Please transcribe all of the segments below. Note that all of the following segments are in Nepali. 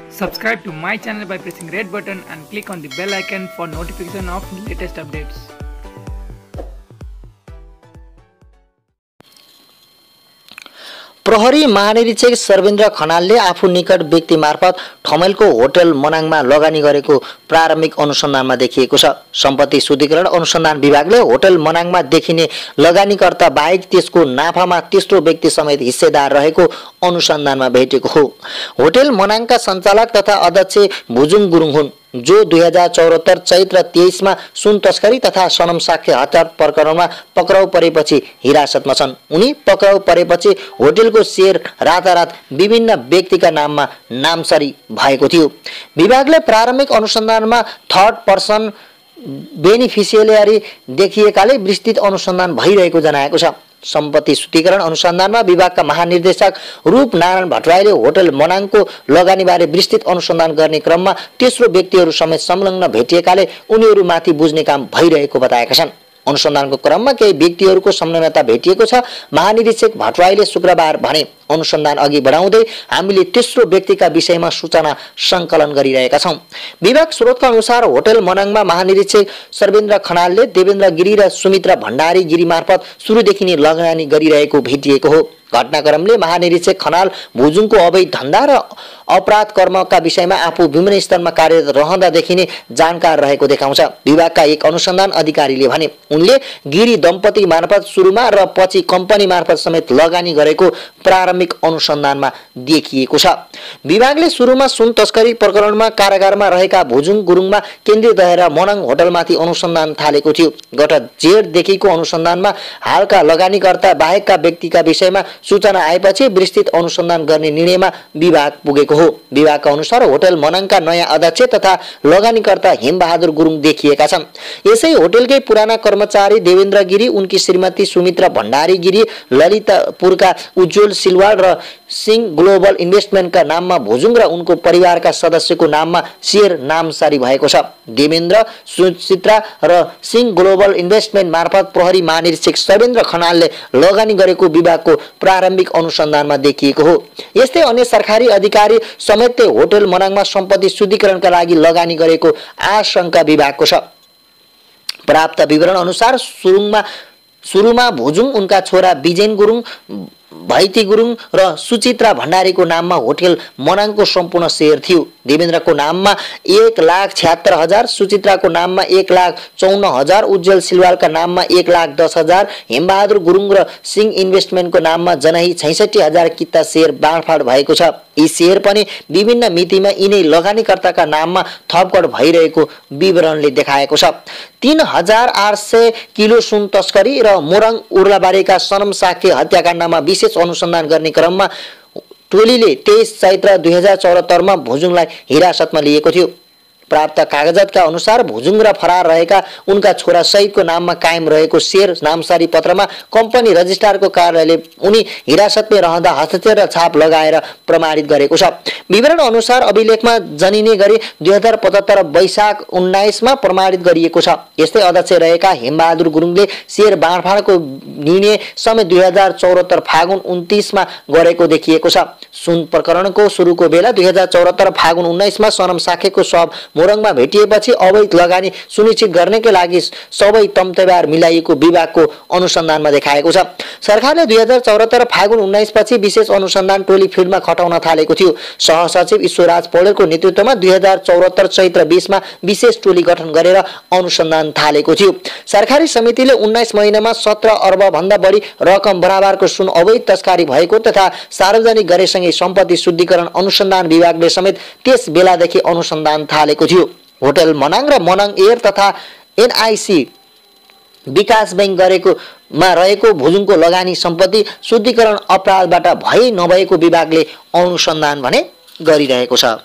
Subscribe to my channel by pressing red button and click on the bell icon for notification of latest updates. प्रहरी महानिरीक्षक सर्वेन्द्र खनालले आफू निकट व्यक्ति मार्फत ठमेलको होटल मनाङमा लगानी गरेको प्रारम्भिक अनुसन्धानमा देखिएको छ। सम्पत्ति शुद्धिकरण अनुसन्धान विभागले होटल मनाङमा देखिने लगानीकर्ता बाहेक त्यसको नाफामा तेस्रो व्यक्ति समेत हिस्सेदार रहेको अनुसन्धानमा भेटेको हो। होटल मनाङका सञ्चालक तथा अध्यक्ष भुजुङ गुरुङ हुन्, जो 2074 चैत्र 23 मा सुन तस्करी तथा सनम साक्य हत्या प्रकरणमा पक्राउ परेपछि हिरासतमा छन्। उनी पक्राउ परेपछि होटलको शेयर रातारात विभिन्न व्यक्तिका नाममा नामसरी भएको थियो। विभागले प्रारम्भिक अनुसन्धानमा थर्ड पर्सन बेनिफिसियरी देखिएकाले विस्तृत अनुसन्धान भइरहेको जनाएको छ। सम्पत्ति शुद्धिकरण अनुसन्धानमा विभागका महानिर्देशक रूप नारायण भट्टराईले होटल मनाङको लगानीबारे विस्तृत अनुसन्धान गर्ने क्रममा तेस्रो व्यक्तिहरू समेत संलग्न भेटिएकाले उनीहरूमाथि बुझ्ने काम भइरहेको बताएका छन्। अनुसन्धानको क्रममा केही व्यक्तिहरूको संलग्नता भेटिएको छ। महानिरीक्षक भट्टराईले शुक्रबार भने, अनुसन्धान अघि बढाउँदै हामीले तेस्रो व्यक्तिका विषयमा सूचना सङ्कलन गरिरहेका छौँ। विभाग स्रोतका अनुसार होटल मनाङमा महानिरीक्षक सर्वेन्द्र खनालले देवेन्द्र गिरी र सुमित्रा भण्डारी गिरी मार्फत सुरुदेखि नै लगानी गरिरहेको भेटिएको हो। घटनाक्रमले महानिरीक्षक खनाल भुजुङको अवैध धन्दा र अपराध कर्मका विषयमा आफू विभिन्न स्तरमा कार्यरत रहँदादेखि नै जानकार रहेको देखाउँछ। विभागका एक अनुसन्धान अधिकारीले भने, उनले गिरी दम्पति मार्फत सुरुमा र पछि कम्पनी मार्फत समेत लगानी गरेको प्रारम्भिक अनुसन्धानमा देखिएको छ। विभागले सुरुमा सुन तस्करी प्रकरणमा कारागारमा रहेका भुजुङ गुरुङमा केन्द्रित रहेर मनाङ होटलमाथि अनुसन्धान थालेको थियो। गत जेठदेखिको अनुसन्धानमा हालका लगानीकर्ता बाहेकका व्यक्तिका विषयमा सूचना आएपछि विस्तृत अनुसन्धान गर्ने निर्णयमा विभाग पुगेको हो। विभागका अनुसार होटल मनाङका नयाँ अध्यक्ष तथा लगानीकर्ता हेमबहादुर गुरुङ देखिएका छन्। यसै होटलकै पुराना कर्मचारी देवेन्द्र गिरी, उनकी श्रीमती सुमित्रा भण्डारी गिरी, ललितपुरका उज्जवल सिलवाल र सिंह ग्लोबल इन्भेस्टमेन्टका नाममा भुजुङ र उनको परिवारका सदस्यको नाममा शेयर नामसारी भएको छ। देवेन्द्र, सुचित्रा र सिंह ग्लोबल इन्भेस्टमेन्ट मार्फत प्रहरी महानिरीक्षक सर्वेन्द्र खनालले लगानी गरेको विभागको प्रारम्भिक अनुसन्धानमा देखिएको हो। यस्तै अन्य सरकारी अधिकारी समेत होटल मनाङमा सम्पत्ति शुद्धिकरणका लागि लगानी गरेको आशंका विभागको छ। प्राप्त विवरण अनुसार सुरुमा भुजुङ, उनका छोरा विजेन गुरुङ, भैती गुरुङ र सुचित्रा भण्डारीको नाममा होटल मनाङको सम्पूर्ण शेयर थियो। देवेन्द्रको नाममा 1,76,000, सुचित्राको नाममा 1,54,000, उज्जवल सिलवालका नाममा 1,10,000, हेमबहादुर गुरुङ र सिंह इन्भेस्टमेन्टको नाममा जनाही 66,000 किता शेयर बाँडफाँड भएको छ। यी शेयर पनि विभिन्न मितिमा यिनै लगानीकर्ताका नाममा थपगढ भइरहेको विवरणले देखाएको छ। 3,800 किलो सुन तस्करी र मोरङ उर्लाबारीका सनम साक्य हत्याकाण्डमा विशेष अनुसन्धान गर्ने क्रममा टोलीले 23 चैत्र 2074 मा भुजुङलाई हिरासतमा लिएको थियो। प्राप्त कागजातका अनुसार भुजुङ र फरार रहेका उनका छोरा सहितको नाममा कायम रहेको शेयर नामसारी पत्रमा कम्पनी रजिस्ट्रारको कार्यालयले उनी हिरासतमै रहँदा हस्ताक्षर र छाप लगाएर प्रमाणित गरेको छ। विवरण अनुसार अभिलेखमा जनिने गरी 2075 वैशाख 19 मा प्रमाणित गरिएको छ। यस्तै अध्यक्ष रहेका हेमबहादुर गुरुङले शेयर बाँडफाँडको निर्णय समेत 2074 फागुन 29 मा गरेको देखिएको छ। सुन प्रकरणको सुरुको बेला 2074 फागुन 19 मा सनम साखेको शव मोरङमा भेटिएपछि अवैध लगानी सुनिश्चित गर्नका लागि सबै तम्तेबार मिलाइएको विभागको अनुसन्धानमा देखाएको छ। सरकारले 2074 फागुन 19 पछि विशेष अनुसन्धान टोली फिल्डमा खटाउन थालेको थियो। सहसचिव ईश्वरराज पौडेलको नेतृत्वमा 2074 चैत्र 20 मा विशेष टोली गठन गरेर अनुसन्धान थालेको थियो। सरकारी समितिले 19 महिनामा 17 अर्ब भन्दा बढी रकम बराबरको सुन अवैध तस्करी भएको तथा सार्वजनिक गरेसँगै सम्पत्ति शुद्धिकरण अनुसन्धान विभागले समेत त्यस बेलादेखि अनुसन्धान थालेको थियो। होटल मनाङ र मनाङ एयर तथा एनआईसी विकास बैंक रहेको भुजुङको लगानी सम्पत्ति शुद्धिकरण अपराधबाट भए नभएको विभागले अनुसन्धान भने गरिरहेको छ।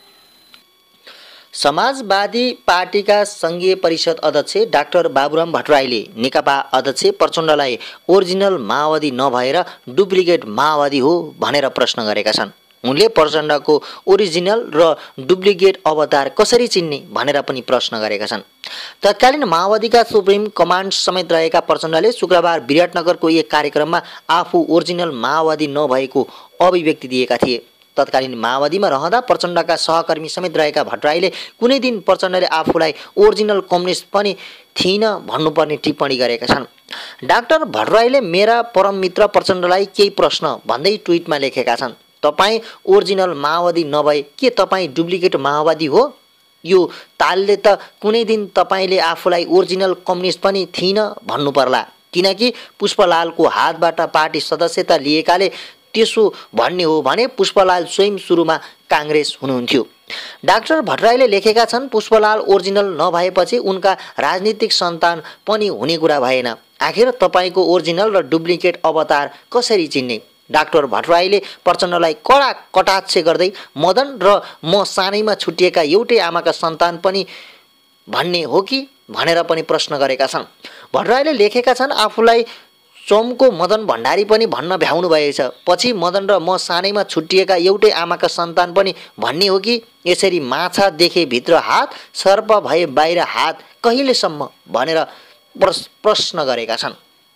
समाजवादी पार्टीका संघीय परिषद अध्यक्ष डाक्टर बाबुराम भट्टराईले नेकपा अध्यक्ष प्रचण्डलाई ओरिजिनल माओवादी नभएर डुप्लिकेट माओवादी हो भनेर प्रश्न गरेका छन्। उनले प्रचण्डको ओरिजिनल र डुप्लिकेट अवतार कसरी चिन्ने भनेर पनि प्रश्न गरेका छन्। तत्कालीन माओवादीका सुप्रिम कमान्ड समेत रहेका प्रचण्डले शुक्रबार विराटनगरको एक कार्यक्रममा आफू ओरिजिनल माओवादी नभएको अभिव्यक्ति दिएका थिए। तत्कालीन माओवादीमा रहँदा प्रचण्डका सहकर्मी समेत रहेका भट्टराईले कुनै दिन प्रचण्डले आफूलाई ओरिजिनल कम्युनिस्ट पनि थिइन भन्नुपर्ने टिप्पणी गरेका छन्। डाक्टर भट्टराईले मेरा परम मित्र प्रचण्डलाई केही प्रश्न भन्दै ट्विटमा लेखेका छन्, तपाईँ ओरिजिनल माओवादी नभए के तपाईँ डुप्लिकेट माओवादी हो? यो तालले त कुनै दिन तपाईँले आफूलाई ओरिजिनल कम्युनिस्ट पनि थिइन भन्नु पर्ला, किनकि पुष्पलालको हातबाट पार्टी सदस्यता लिएकाले त्यसो भन्ने हो भने पुष्पलाल स्वयं सुरुमा काङ्ग्रेस हुनुहुन्थ्यो। डाक्टर भट्टराईले लेखेका छन्, पुष्पलाल ओरिजिनल नभएपछि उनका राजनीतिक सन्तान पनि हुने कुरा भएन। आखिर तपाईँको ओरिजिनल र डुप्लिकेट अवतार कसरी चिन्ने? डाक्टर भट्टराईले प्रचण्डलाई कडा कटाक्ष गर्दै मदन र म सानैमा छुटिएका एउटै आमाका सन्तान पनि भन्ने हो कि भनेर पनि प्रश्न गरेका छन्। भट्टराईले लेखेका छन्, आफूलाई चोमको मदन भण्डारी पनि भन्न भ्याउनु भएछ, पछि मदन र म सानैमा छुटिएका एउटै आमाका सन्तान पनि भन्ने हो कि? यसरी माछा देखे भित्र हात, सर्प भए बाहिर हात कहिलेसम्म भनेर प्रश्न गरेका छन्।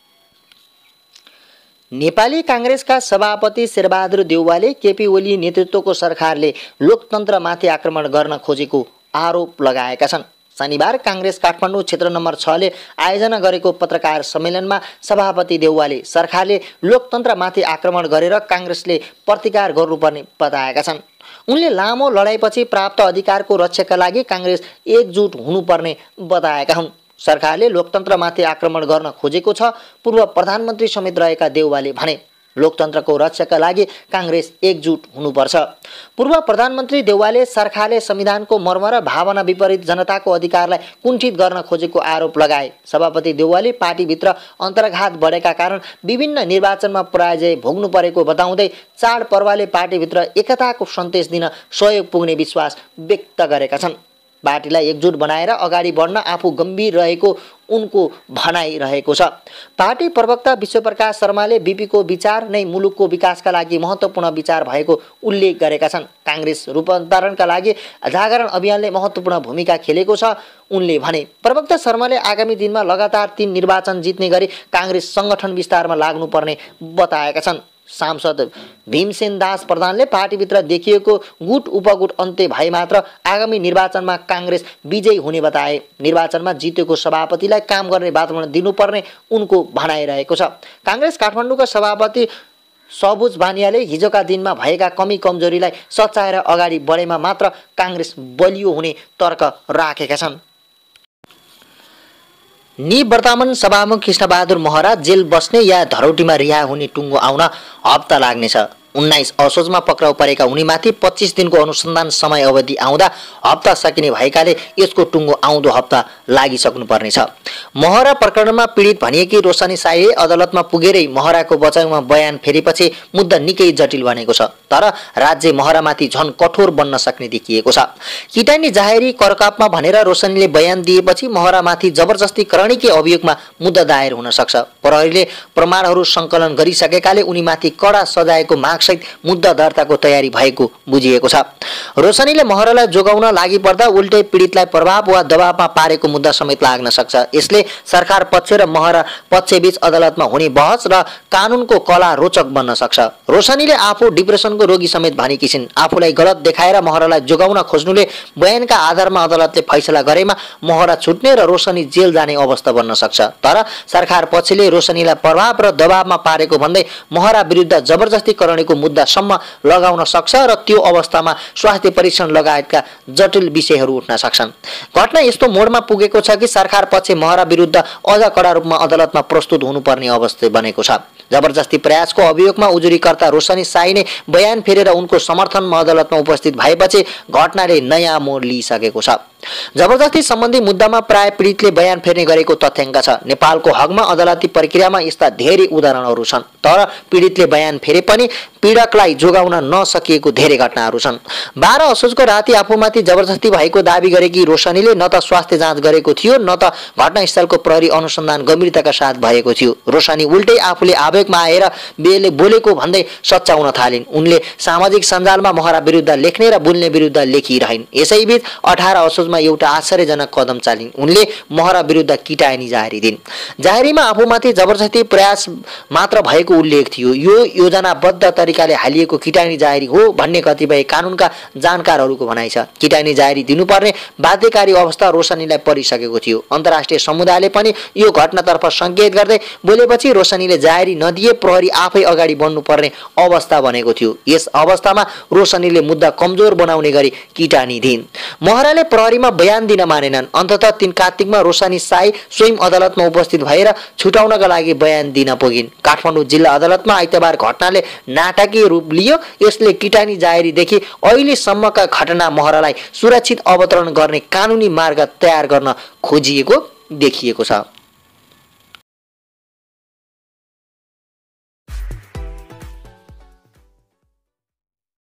नेपाली काङ्ग्रेसका सभापति शेरबहादुर देउवाले केपी ओली नेतृत्वको सरकारले लोकतन्त्रमाथि आक्रमण गर्न खोजेको आरोप लगाएका छन्। शनिबार काङ्ग्रेस काठमाडौँ क्षेत्र नम्बर 6 ले आयोजना गरेको पत्रकार सम्मेलनमा सभापति देउवाले सरकारले लोकतन्त्रमाथि आक्रमण गरेर काङ्ग्रेसले प्रतिकार गर्नुपर्ने बताएका छन्। उनले लामो लडाईँपछि प्राप्त अधिकारको रक्षाका लागि काङ्ग्रेस एकजुट हुनुपर्ने बताएका हुन्। सरकारले लोकतन्त्रमाथि आक्रमण गर्न खोजेको छ, पूर्व प्रधानमन्त्री समेत रहेका देउवाले भने। लोकतन्त्रको रक्षाका लागि काङ्ग्रेस एकजुट हुनुपर्छ। पूर्व प्रधानमन्त्री देउवाले सरकारले संविधानको मर्म र भावना विपरीत जनताको अधिकारलाई कुण्ठित गर्न खोजेको आरोप लगाए। सभापति देउवाले पार्टीभित्र अन्तर्घात बढेका कारण विभिन्न निर्वाचनमा पराजय भोग्नु परेको बताउँदै चाडपर्वले पार्टीभित्र एकताको सन्देश दिन सहयोग पुग्ने विश्वास व्यक्त गरेका छन्। पार्टीलाई एकजुट बनाएर अगाडि बढ्न आफू गम्भीर रहेको उनको भनाइ रहेको छ। पार्टी प्रवक्ता विश्वप्रकाश शर्माले बीपीको विचार नै मुलुकको विकासका लागि महत्त्वपूर्ण विचार भएको उल्लेख गरेका छन्। काङ्ग्रेस रूपान्तरणका लागि जागरण अभियानले महत्त्वपूर्ण भूमिका खेलेको छ उनले भने। प्रवक्ता शर्माले आगामी दिनमा लगातार 3 निर्वाचन जित्ने गरी काङ्ग्रेस सङ्गठन विस्तारमा लाग्नुपर्ने बताएका छन्। सांसद भीमसेन दास प्रधानले पार्टीभित्र देखिएको गुट उपगुट अन्त्य भए मात्र आगामी निर्वाचनमा काङ्ग्रेस विजयी हुने बताए। निर्वाचनमा जितेको सभापतिलाई काम गर्ने वातावरण दिनुपर्ने उनको भनाइरहेको छ। काङ्ग्रेस काठमाडौँका सभापति सबुज बानियाले हिजोका दिनमा भएका कमी कमजोरीलाई सच्याएर अगाडि बढेमा मात्र काङ्ग्रेस बलियो हुने तर्क राखेका छन्। निवर्तमान सभामुख कृष्णबहादुर महरा जेल बस्ने या धरौटीमा रिहा हुने टुङ्गो आउन हप्ता लाग्नेछ। 19 असोजमा पक्राउ परेका उनीमाथि 25 दिनको अनुसन्धान समय अवधि आउँदा हप्ता सकिने भएकाले यसको टुङ्गो आउँदो हप्ता लागिसक्नुपर्नेछ। महरा प्रकरणमा पीडित भनिएकी रोशनी साईले अदालतमा पुगेरै महराको बचाउमा बयान फेरेपछि मुद्दा निकै जटिल बनेको छ। तर राज्य महरामाथि झन कठोर बन्न सक्ने देखिएको छ। किटानी जाहेरी करकापमा भनेर रोशनीले बयान दिएपछि महरामाथि जबरजस्ती करणीकै अभियोगमा मुद्दा दायर हुन सक्छ। प्रहरीले प्रमाणहरू सङ्कलन गरिसकेकाले उनीमाथि कडा सजायको माग सहित मुद्दा दर्ताको तयारी भएको बुझिएको छ। रोशनीले महरालाई जोगाउन लागि पर्दा उल्टै पीडितलाई प्रभाव वा दबावमा पारेको मुद्दा समेत लाग्न सक्छ। यसले सरकार पक्ष र महरा पक्षबीच अदालतमा हुने बहस र कानुनको कला रोचक बन्न सक्छ। रोशनीले आफू डिप्रेसनको रोगी समेत भनेकी छिन्। आफूलाई गलत देखाएर महरालाई जोगाउन खोज्नुले बयानका आधारमा अदालतले फैसला गरेमा महरा छुट्ने र रोशनी जेल जाने अवस्था बन्न सक्छ। तर सरकार पक्षले रोशनीलाई प्रभाव र दबावमा पारेको भन्दै महरा विरुद्ध जबरजस्ती करणीको मुद्दासम्म लगाउन सक्छ र त्यो अवस्थामा स्वास्थ्य परीक्षण लगायतका जटिल विषयहरू उठ्न सक्छन्। घटना यस्तो मोडमा पुगेको छ कि सरकार पक्ष महरा विरुद्ध अझ कडा रूपमा अदालतमा प्रस्तुत हुनुपर्ने अवस्था बनेको छ। जबरजस्ती प्रयासको अभियोगमा उजुरीकर्ता रोशनी साई नै बयान फेरेर उनको समर्थनमा अदालतमा उपस्थित भएपछि घटनाले नयाँ मोड लिइसकेको छ। जबरजस्ती सम्बन्धी मुद्दामा प्राय पीडितले बयान फेर्ने गरेको तथ्याङ्क छ। नेपालको हकमा अदालती प्रक्रियामा यस्ता धेरै उदाहरणहरू छन्। तर पीडितले बयान फेरे पनि पीडकलाई जोगाउन नसकिएको धेरै घटनाहरू छन्। 12 असोजको राति आफूमाथि जबरजस्ती भएको दावी गरेकी रोशनीले न त स्वास्थ्य जाँच गरेको थियो न त घटनास्थलको प्रहरी अनुसन्धान गम्भीरताका साथ भएको थियो। रोशनी उल्टै आफूले आवेगमा आएर बोलेको भन्दै सच्याउन थालिन्। उनले सामाजिक सञ्जालमा महरा विरुद्ध लेख्ने र बोल्ने विरुद्ध लेखिरहन्। यसैबीच 18 असोज खोजमा एउटा आश्चर्यजनक कदम चालिन्। उनले महरा विरुद्ध किटानी जाहेरी दिन्। जाहेरीमा आफूमाथि जबरजस्ती प्रयास मात्र भएको उल्लेख थियो। यो योजनाबद्ध तरिकाले हालिएको किटानी जाहेरी हो भन्ने कतिपय कानुनका जानकारहरूको भनाइ छ। किटानी जाहेरी दिनुपर्ने बाध्यकारी अवस्था रोशनीलाई परिसकेको थियो। अन्तर्राष्ट्रिय समुदायले पनि यो घटनातर्फ संकेत गर्दै बोलेपछि रोशनीले जाहेरी नदिए प्रहरी आफै अगाडि बढ्नुपर्ने अवस्था बनेको थियो। यस अवस्थामा रोशनीले मुद्दा कमजोर बनाउने गरी किटानी दिइन्। महराले प्रहरीमा बयान दिन मानेनन्। अन्ततः 3 कार्तिकमा रोशनी साई स्वयं अदालतमा उपस्थित भएर छुटाउनका लागि बयान दिन पुगिन्। काठमाडौँ जिल्ला अदालतमा आइतबार घटनाले नाटकीय रूप लियो। यसले किटानी जाहेरीदेखि अहिलेसम्मका घटना महरालाई सुरक्षित अवतरण गर्ने कानुनी मार्ग तयार गर्न खोजिएको देखिएको छ।